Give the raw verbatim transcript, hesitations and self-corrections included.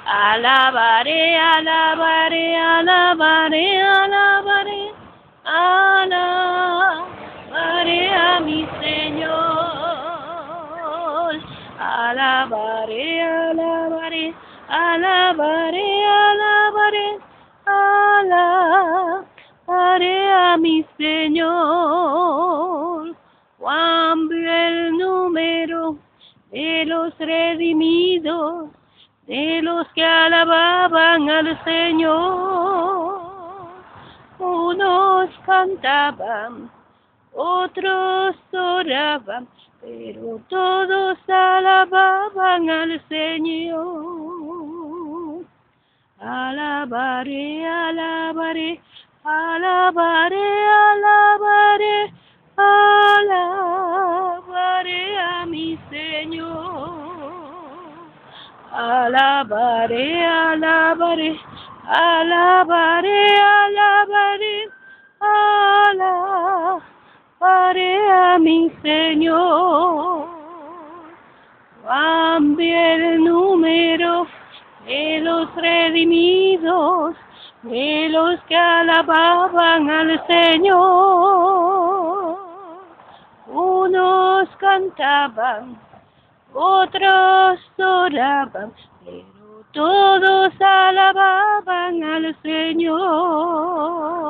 Alabaré, alabaré, alabaré, alabaré, alabaré a mi Señor. Alabaré, alabaré, alabaré, alabaré, alabaré a mi Señor. Cuán vio el número de los redimidos, de los que alababan al Señor. Unos cantaban, otros oraban, pero todos alababan al Señor. Alabaré, alabaré, alabaré, alabaré, alabaré a mi Señor. Alabaré, alabaré, alabaré, alabaré, alabaré a mi Señor. Cambie el número de los redimidos, de los que alababan al Señor. Unos cantaban, otros oraban, pero todos alababan al Señor.